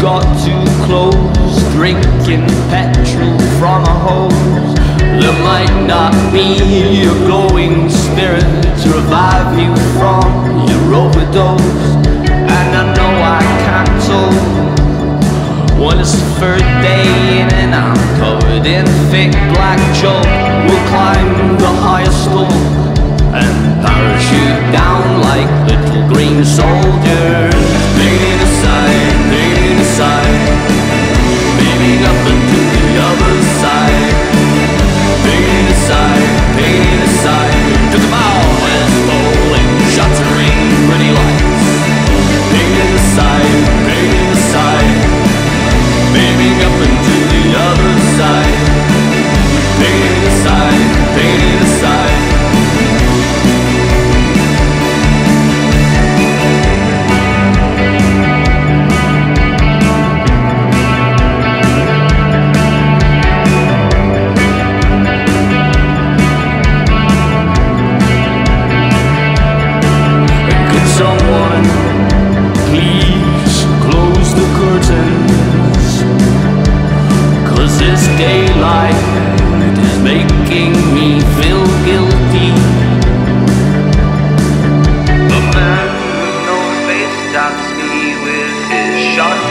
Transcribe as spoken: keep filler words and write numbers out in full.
got too close, drinking petrol from a hose. There might not be a glowing spirit to revive you from your overdose. And I know I can't tell when it's the third day in and I'm covered in thick black chalk. We'll climb the highest stalk and parachute down like little green soldiers. Painting aside, painting aside, beaming up into the other side. Painting aside, painting aside, to the bow as bowling, shuttering pretty lights. Painting aside, painting aside, beaming up into the other side. Painting aside, painting aside. Someone, please close the curtains, 'cause this daylight is making me feel guilty. The man with no face stops me with his shot.